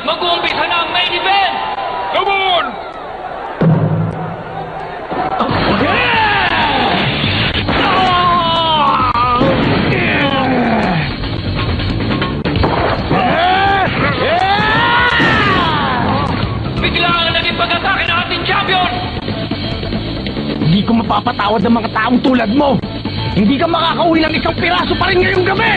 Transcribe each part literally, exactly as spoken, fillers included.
mag-uumpisa na ang main event! Come on! Bigla ang naging pag-atake ng ating champion! Hindi ko mapapatawad ng mga taong tulad mo! Hindi ka makakauwi ng isang piraso pa rin ngayong gabi!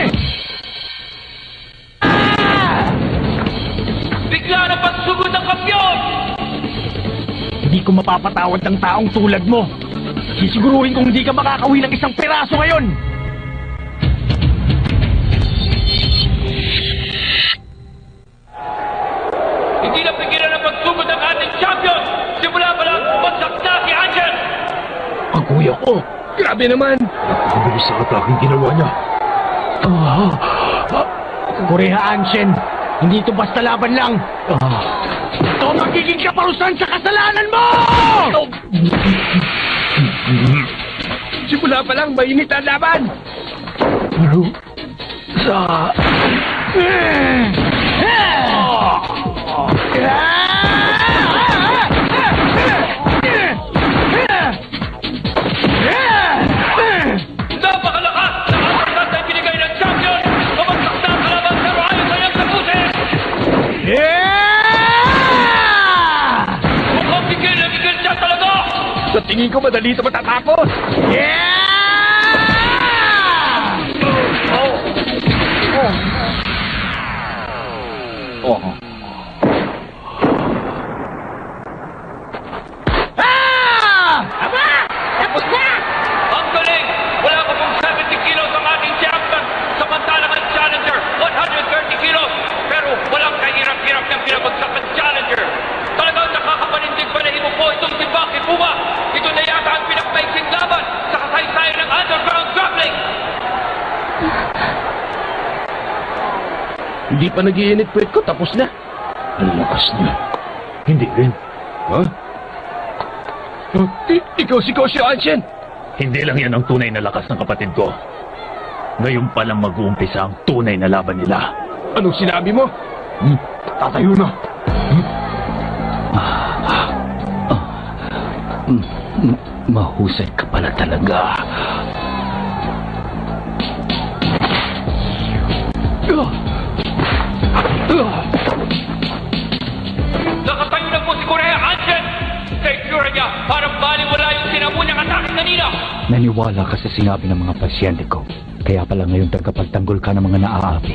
Bigla na pagsugod ng kampiyon! Hindi ko mapapatawad ng taong tulad mo! Sisiguruhin kong hindi ka makakauwi ng isang piraso ngayon! Hindi na pigilan ang pagsugod ng ating champion! Simula pa lang, bagsak na si Anshin! Ang kuya ko! Grabe naman! Napakabilis sa ataking ginawa niya. Ah, ah, Kureha Anshin, hindi ito basta laban lang. Ah, ito ang magiging kaparusahan sa kasalanan mo! Simula pa lang, mainit ang laban! Pero, sa... Napakalakas! Nakasagkat na binigay ng champion! Pabagsak na ang kalaban pero ayaw kanyang tapusin! Mukhang bigil na bigil siya talaga! Sa tingin ko, madali ito matatapos! Oh. Ah! Aba! Tapos na! Ang galing! Wala pa pong seventy kilos ang ating champion! Samantalang ang challenger, one hundred thirty kilos! Pero walang kahirap-hirap ng pinabagsak ng challenger! Talagang nakakapanindig palahin mo po itong si Baki Puma! Ito na yata ang pinagmaiksing laban sa kasaysayan ng underground grappling! Hindi pa nag-iinit puwet ko, tapos na. Ang lakas niya. Hindi rin. Ha? Huh? I- ikaw si Koshi Anshin! Hindi lang yan ang tunay na lakas ng kapatid ko. Ngayon pa lang mag-uumpisa ang tunay na laban nila. Anong sinabi mo? Hmm? Tatayo na. Hmm? Mahusay ka pala talaga. Nakatayo na po si Kureha Anshin! Sa itsura niya, parang baliwala yung sinamu niyang atake kanina! Naniwala ka sa sinabi ng mga pasyente ko. Kaya pala ngayon tagapagtanggol ka ng mga naaapi.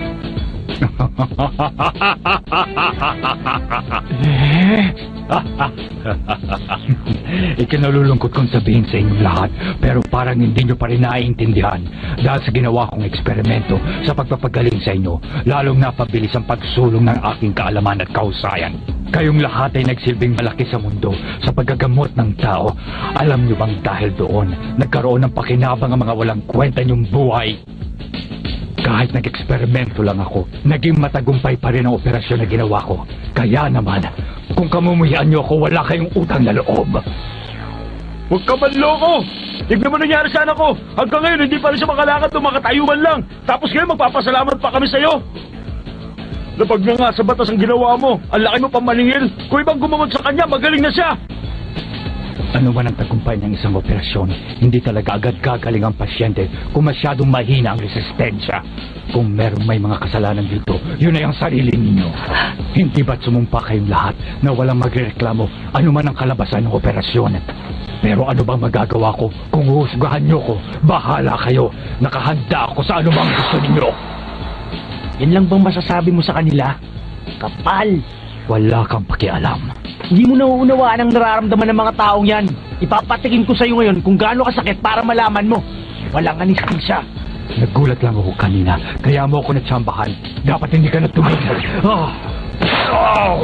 Ikinalulungkot kong sabihin sa inyong lahat, pero parang hindi nyo pa rin naiintindihan dahil sa ginawa kong eksperimento sa pagpapagaling sa inyo, lalong napabilis ang pagsulong ng aking kaalaman at kahusayan. Kayong lahat ay nagsilbing malaki sa mundo sa paggagamot ng tao. Alam nyo bang dahil doon, nagkaroon ng pakinabang ang mga walang kwenta nyong buhay? Kahit nag-eksperimento lang ako, naging matagumpay pa rin ang operasyon na ginawa ko. Kaya naman, kung kamumuhian nyo ako, wala kayong utang na loob. Huwag ka manloko! Tignan mo nangyari sa anak ko! Hanggang ngayon, hindi pa rin siya makalakad o makatayo man lang. Tapos ngayon, magpapasalamat pa kami sa'yo. Lapag na nga sa batas ang ginawa mo. Ang laki mo pang maningil. Kung ibang gumagot sa kanya, magaling na siya. Ano man ang tagumpay ng isang operasyon, hindi talaga agad gagaling ang pasyente kung masyadong mahina ang resistensya. Kung merong may mga kasalanan dito, yun ay ang sarili ninyo. Hindi ba't sumumpa kayong lahat na walang magrereklamo ano man ang kalabasan ng operasyon? Pero ano bang magagawa ko kung uhusgahan nyo ko? Bahala kayo. Nakahanda ako sa anumang gusto ninyo. Yan lang bang masasabi mo sa kanila? Kapal! Wala kang pakialam. Hindi mo nauunawaan ang nararamdaman ng mga taong yan. Ipapatikin ko sa'yo ngayon kung gaano kasakit para malaman mo. Walang anistisya. Nagulat lang ako kanina, kaya mo ako natsambahan. Dapat hindi ka na tumigil. Ah! Oh!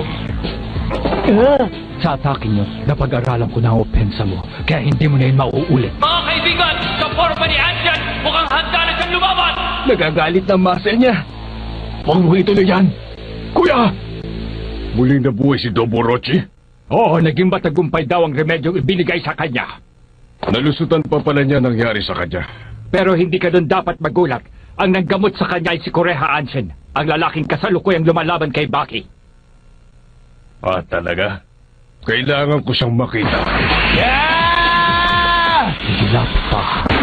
Uh. Sa atake nyo, napag-aralan ko na ang opensa mo, kaya hindi mo na yun mauulit. Mga kaibigan, sa forma ni Anshin, mukhang handa na siyang lumaban! Nagagalit ng muscle niya. Huwag mo ituloy yan. Kuya! Muling nabuhay si Doborochi? Oo, naging matagumpay daw ang remedyong ibinigay sa kanya. Nalusutan pa pala niya nangyari sa kanya. Pero hindi ka doon dapat magulat. Ang nanggamot sa kanya ay si Kureha Anshin, ang lalaking kasalukuyang lumalaban kay Baki. Ah, talaga? Kailangan ko siyang makita. Yeah! Hilap pa.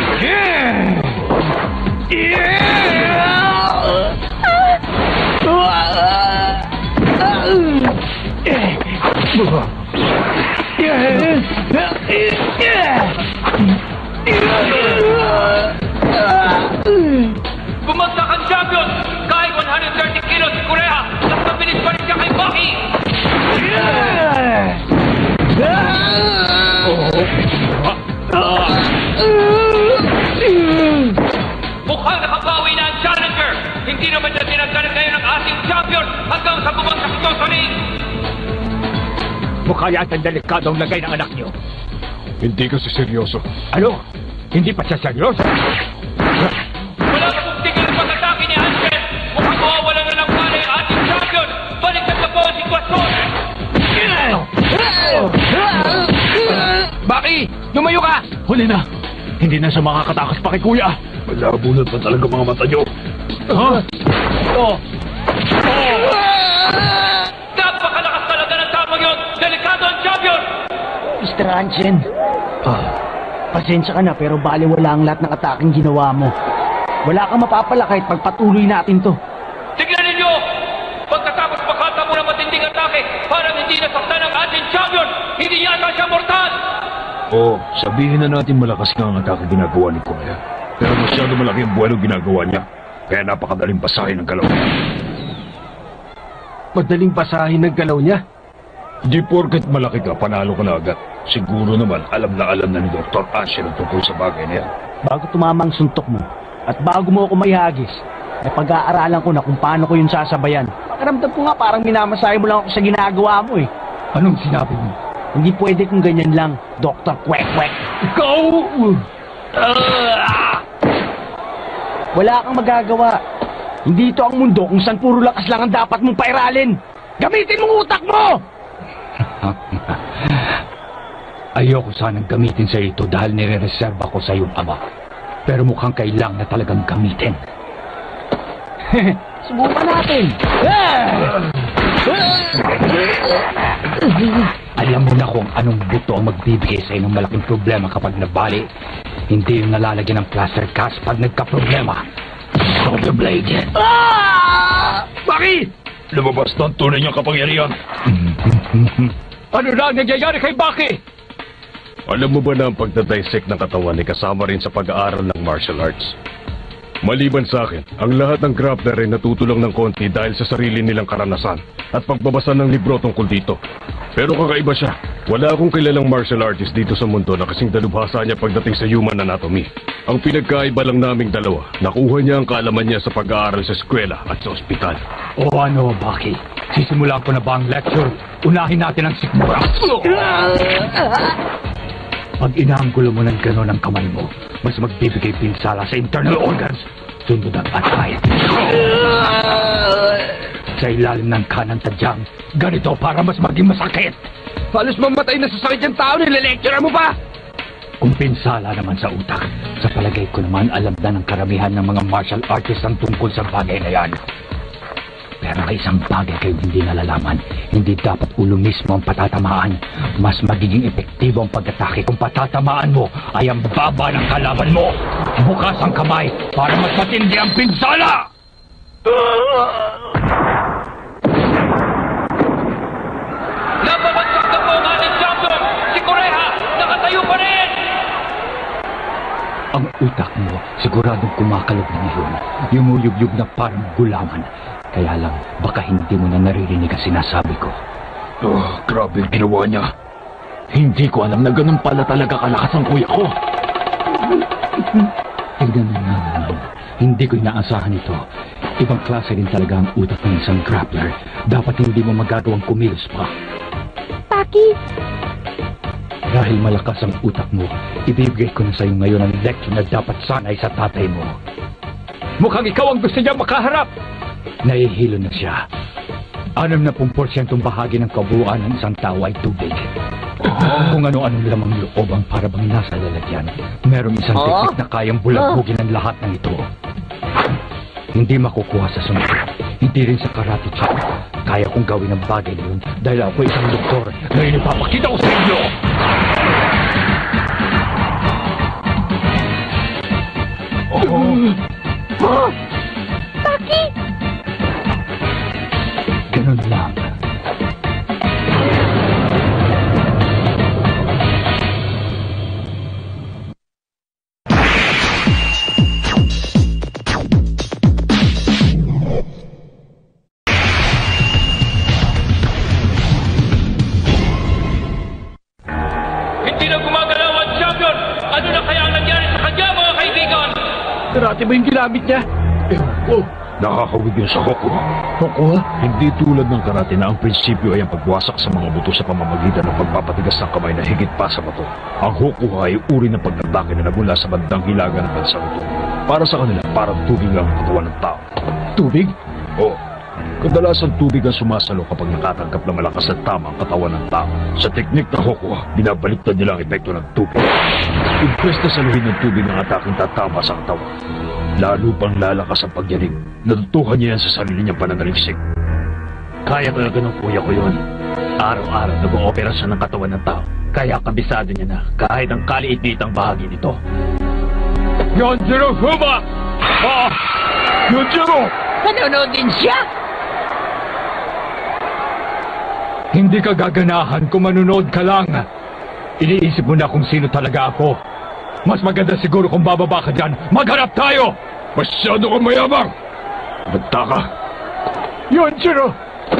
Bumagsak ang champion! Kahit one hundred thirty kilos si Korea, mas mabilis pa rin siya kay Baki! Mukhang nakabawi na ang challenger! Hindi naman niya tinanggalan ngayon ang ating champion hanggang sa bumagsak ito sa ring! Mukha yata delikado ang lagay ng anak niyo. Hindi kasi seryoso. Ano? Hindi pa siya seryoso? Wala ka pong tigil ng pag-atake ni Hansen! Mukhang mawawala na lang pala yung ating champion! Baliktad na po ang sitwasyon! Baki! Lumayo ka! Huli na. Hindi na siya makakatakas pa kay Kuya. Malabo na pa talaga mga mata niyo. Ha? Oh! Napakalakas talaga ng tamang yun! Delikado ang champion! mister Hansen, ah, pasensya ka na pero baliwala ang lahat ng ataking ginawa mo. Wala kang mapapala kahit pagpatuloy natin to. Tignan ninyo! Pagkatapos makata mo ng matinding atake, parang hindi nasaktan ang ating champion! Hindi yata siya mortal! Oo, sabihin na natin malakas nga ang atake ginagawa ni Korea. Pero masyado malaki ang buwan ang ginagawa niya. Kaya napakadaling basahin ang galaw. Madaling basahin ng galaw niya? Di porket malaki ka, panalo ka na agad. Siguro naman, alam na alam na ni Doktor Asher ang tungkol sa bagay na yan. Bago tumama ang suntok mo, at bago mo ako maihagis, ay pag-aaralan ko na kung paano ko yun sasabayan. Pakiramdam ko nga parang minamasahe mo lang ako sa ginagawa mo eh. Anong sinabi mo? Hindi pwede kung ganyan lang, Doktor Kwek-Kwek. Go! Wala kang magagawa. Hindi ito ang mundo kung saan puro lakas lang ang dapat mong pairalin. Gamitin mong utak mo! Ayoko sanang gamitin sa ito dahil nire-reserva ko sa iyong ama. Pero mukhang kailangan na talagang gamitin. Subukan natin. Alam mo na kung anong buto ang magbibigay sa ng malaking problema kapag nabali. Hindi yung nalalagyan ng plaster cast pag nagka-problema. Shoulder blade. Ah! Baki! Lumabas na ang tunay niyang kapangyarihan. Ano na ang nangyayari kay Baki? Alam mo ba na ang pagdadissect ng katawan ay kasama rin sa pag-aaral ng martial arts? Maliban sa akin, ang lahat ng grappler ay natutulong ng konti dahil sa sarili nilang karanasan at pagbabasa ng libro tungkol dito. Pero kakaiba siya. Wala akong kilalang martial artist dito sa mundo na kasing dalubhasa niya pagdating sa human anatomy. Ang pinagkaiba lang naming dalawa, nakuha niya ang kaalaman niya sa pag-aaral sa eskwela at sa ospital. O ano, Baki? Sisimulan ko na ba ang lecture? Unahin natin ang sikmura. Pag inaanggulo mo ng gano'n ang kamay mo, mas magbibigay pinsala sa internal organs. Sunod ang atay. Sa ilalim ng kanang tadyang, ganito para mas maging masakit. Halos mamatay na sa sakit yung tao, nile-lecture mo pa! Kung pinsala naman sa utak, sa palagay ko naman alam na ng karamihan ng mga martial artists ang tungkol sa bagay na yan. Pero may isang bagay kayo hindi nalalaman. Hindi dapat ulo mismo ang patatamaan. Mas magiging epektibo ang pag-atake kung patatamaan mo ay ang baba ng kalaban mo. Bukas ang kamay para mas matindi ang pinsala! Napabagsak na po ang ating champion! Si Korea! Nakatayo pa rin! Ang utak mo siguradong kumakalog na ngayon. Yumuyugyug na parang gulaman. Kaya lang, baka hindi mo na naririnig ang sinasabi ko. Oh, grabe ang ginawa niya. Hindi ko alam na ganun pala talaga kalakas ang kuya ko. Tignan mo nga naman. Hindi ko inaasahan ito. Ibang klase rin talaga ang utak ng isang grappler. Dapat hindi mo magagawang kumilos pa. Paki! Dahil malakas ang utak mo, ibibigay ko na sa'yo ngayon ang lecture na dapat sanay sa tatay mo. Mukhang ikaw ang gusto niya makaharap! Nahihilo na siya. Anim na pung porsyentong bahagi ng kabuuan ng isang tao ay tubig. Kung ano-anong lamang loob ang parabang nasa lalagyan, merong isang Oh? teknik na kayang bulagbugin ang lahat ng ito. Hindi makukuha sa sunod. Hindi rin sa karate chop. Kaya kong gawin ang bagay na yun dahil ako isang doktor. Ngayon ipapakita ko sa inyo! Oh. Bakit? Ganun lang. Hindi na gumagalaw ang champion! Ano na kaya ang nangyari sa kanya, mga kaibigan? Karate ba yung ginamit niya? Oh, nakakawig yun sa Hokuha. Hokuha? Hindi tulad ng karate na ang prinsipyo ay ang pagwasak sa mga buto sa pamamagitan ng pagpapatigas ng kamay na higit pa sa bato. Ang Hokuha ay uri ng pagdadaki na nagmula sa bandang hilaga ng bansang ito. Para sa kanila, parang tubig lang ang katawan ng tao. Tubig? Oo. Kadalasan tubig ang sumasalo kapag nakatangkap ng malakas at tama ang katawan ng tao. Sa teknik na Hokuha, binabaliktad nila ang epekto ng tubig. Impres na saluhin ng tubig ang ataking tatama sa katawan. Lalo pang lalakas ang pagyanig. Natutuhan niya yan sa sarili niyang pananaliksik. Kaya talaga ng kuya ko yun. Araw-araw nag-oopera siya ng katawan ng tao. Kaya kabisado niya na kahit ang kaliit-liit ang bahagi nito. Yonjiro Fuma! Ah! Yonjiro! Nanonood din siya? Hindi ka gaganahan kung manunood ka lang. Iniisip mo na kung sino talaga ako. Mas maganda siguro kung bababa ka dyan. Magharap tayo! Masyado kang mayabang! Banta ka! Yonjiro!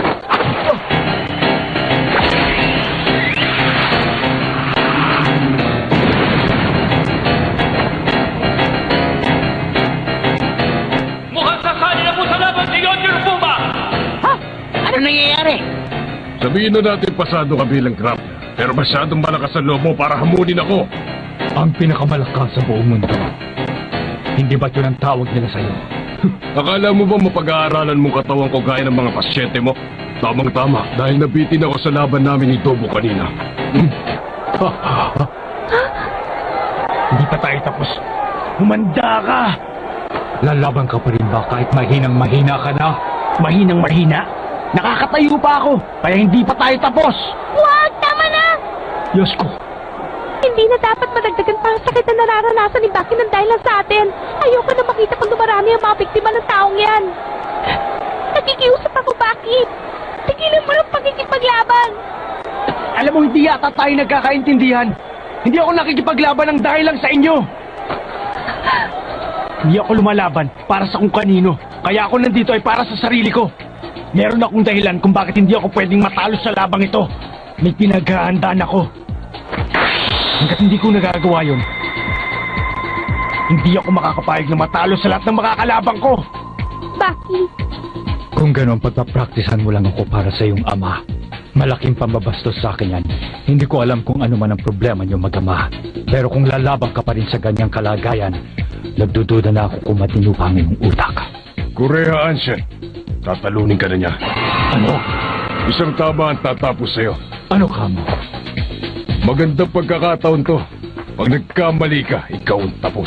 Mukhang sasali na po sa laban si Yonjiro Fuma! Ha? Ano nangyayari? Sabihin na natin pasado ka bilang craft. Pero masyadong malakas ang loob mo para hamunin ako. Ang pinakamalakas sa buong mundo. Hindi ba't yun ang tawag nila sa'yo? Akala mo ba mapag-aaralan mong katawan ko gaya ng mga pasyente mo? Tamang-tama, dahil nabitin ako sa laban namin ni Tobo kanina. Hmm? Hindi pa tayo tapos. Humanda ka! Lalaban ka pa rin ba kahit mahinang mahina ka na? Mahinang mahina? Nakakatayo pa ako, kaya hindi pa tayo tapos! Wag! Tama na! Diyos ko! Hindi na dapat madagdagan pa ang sakit na nararanasan ni Baki ng dahil lang sa atin. Ayoko na makita pag dumarami ang mga biktima ng taong yan. Nakikiusap ako, Baki. Tigilan mo ng pagkikipaglaban. Alam mo, hindi yata tayo nagkakaintindihan. Hindi ako nakikipaglaban ng dahil lang sa inyo. Hindi ako lumalaban para sa kung kanino. Kaya ako nandito ay para sa sarili ko. Meron akong dahilan kung bakit hindi ako pwedeng matalo sa labang ito. May pinaghahandaan ako. Hanggat hindi ko nagagawa yun, hindi ako makakapayag na matalo sa lahat ng makakalabang ko. Baki, Kung gano'n pagpapraktisan mo lang ako para sa iyong ama, malaking pambabastos sa akin yan. Hindi ko alam kung ano man ang problema niyo mag-ama. Pero kung lalabang ka pa rin sa ganyang kalagayan, nagdududa na ako kung matino pa ang iyong utak. Korea Anshin, tatalunin ka na niya. Ano? Isang tama ang tatapos sa'yo. Ano ka mo? Magandang pagkakataon to. Pag nagkamali ka, ikaw ang tapos.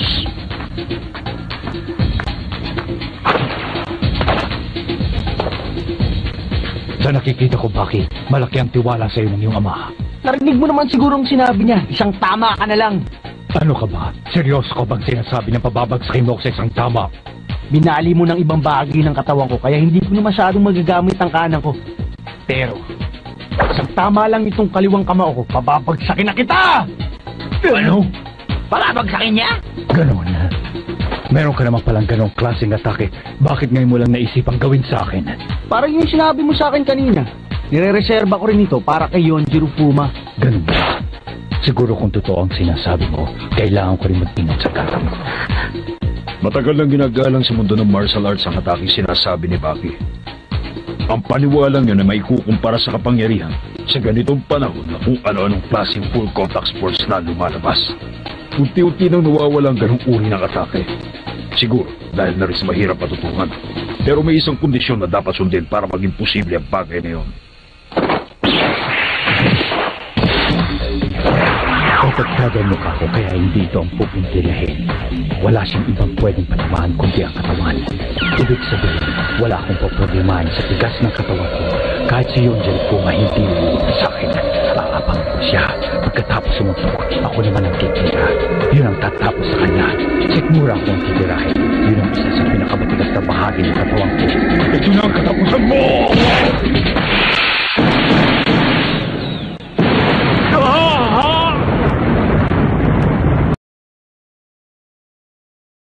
Sa nakikita ko, Baki, malaki ang tiwala sa iyo ng iyong ama. Narinig mo naman siguro ang sinabi niya. Isang tama ka na lang. Ano ka ba? Seryoso ka bang sinasabi ng pababagsakin mo ako sa isang tama? Binali mo ng ibang bahagi ng katawan ko kaya hindi ko na masyadong magagamit ang kanan ko. Pero, isang tama lang itong kaliwang kamao ko, pababagsakin na kita! Ano? palabagsakin niya? Ganon. Meron ka naman palang ganong klaseng atake. Bakit ngayon mo lang naisipang gawin sa akin? Parang yung sinabi mo sa akin kanina. Nire-reserva ko rin ito para kay Yonjiro Fuma. Ganun ba? Siguro kung totoo ang sinasabi mo, kailangan ko rin mag-ingat sa gatang ko. Matagal lang ginagalang sa mundo ng martial arts ang ataking sinasabi ni Baki. Ang paniwalang yun ay may kukumpara sa kapangyarihan sa ganitong panahon na kung ano-anong klaseng full contact sports na lumalabas. Unti-unti nang nawawala ang ganong uri ng atake. Siguro dahil na rin sa mahirap patutungan. Pero may isang kondisyon na dapat sundin para maging posible ang bagay na yun. Pinapagkada ang mukha ko kaya hindi ito ang pupintilahin. Wala siyang ibang pwedeng patamaan kundi ang katawan. Ibig sabihin, wala akong paproblemahin sa tigas ng katawan ko. Kahit si Yonjel ko nga hindi nililito sa akin. Aabang ko siya. Pagkatapos sumuntok, ako naman ang kikira. Yun ang tatapos sa kanya. Sikmura akong titirahin. Yun ang isa sa pinakamatigas na bahagi ng katawan ko. Ito na ang katapusan mo!